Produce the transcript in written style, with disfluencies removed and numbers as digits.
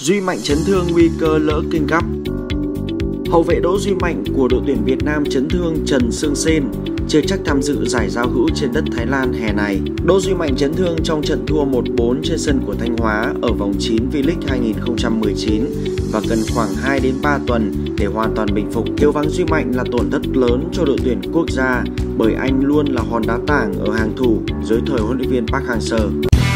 Duy Mạnh chấn thương nguy cơ lỡ King Cup. Hậu vệ Đỗ Duy Mạnh của đội tuyển Việt Nam chấn thương Trần Sương Sên, chưa chắc tham dự giải giao hữu trên đất Thái Lan hè này. Đỗ Duy Mạnh chấn thương trong trận thua 1-4 trên sân của Thanh Hóa ở vòng 9 V-League 2019 và cần khoảng 2 đến 3 tuần để hoàn toàn bình phục. Thiếu vắng Duy Mạnh là tổn thất lớn cho đội tuyển quốc gia bởi anh luôn là hòn đá tảng ở hàng thủ dưới thời huấn luyện viên Park Hang-seo.